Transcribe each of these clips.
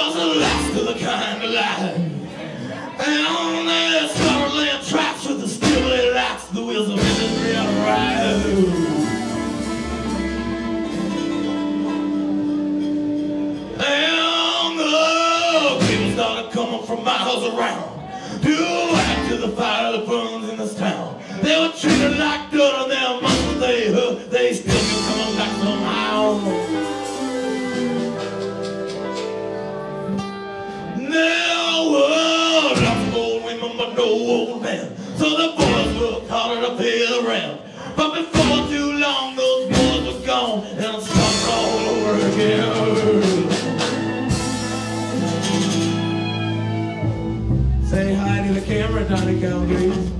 was the last of the kind alive. And on their startling tracks with the skillet axe, the wheels of misery arrive. And the people started coming from miles around to add to the fire that burns in this town. They were treated like dirt and their muscles they hurt. They still keep coming back somehow. There were lots of old women but no old men, so the boys worked harder to pay the rent. But before too long those boys were gone and it started all over again. Say hi to the camera, Donnie Galbraith.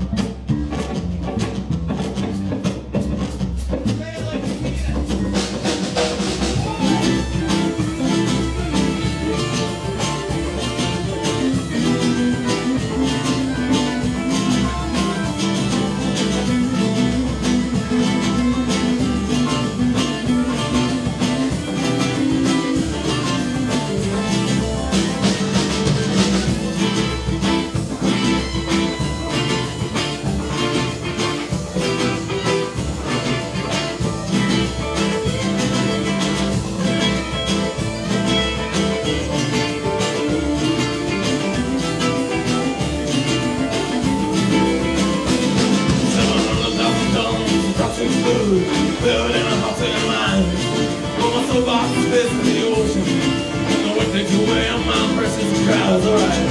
Buried in a house in mine. On my soapbox is facing the ocean. And the wind takes away on my precious crowds, alright.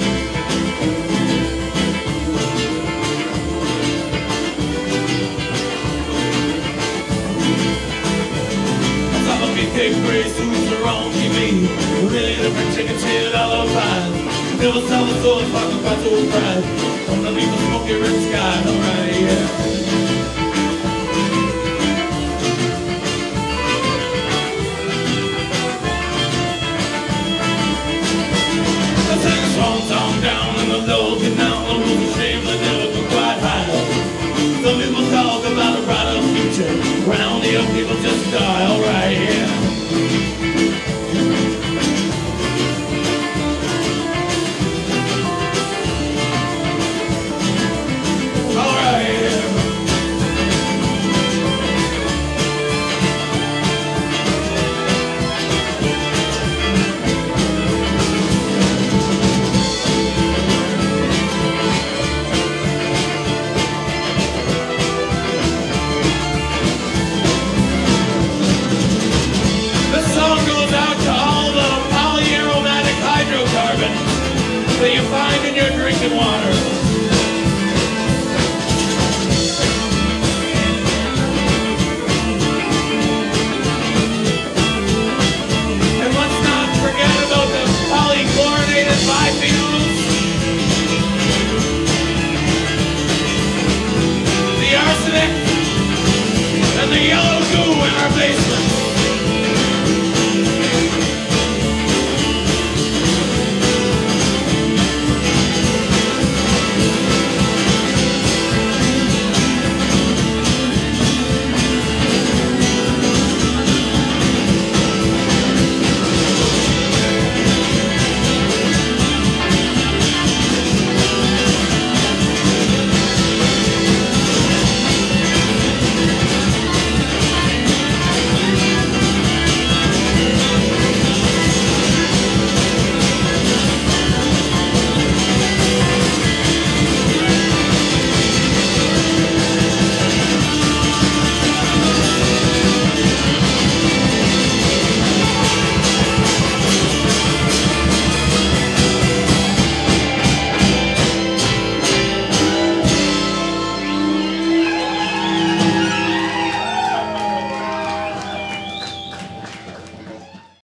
On top of me, cake gray suits are on TV. Really different chicken shit lullabies. Never saw the soul sparkling by so bright. Underneath the smoky red sky, alright, yeah. Down in the low canal, the rules are shame that never go quite high. Some people talk about a brighter future, round the young people just die, alright, yeah.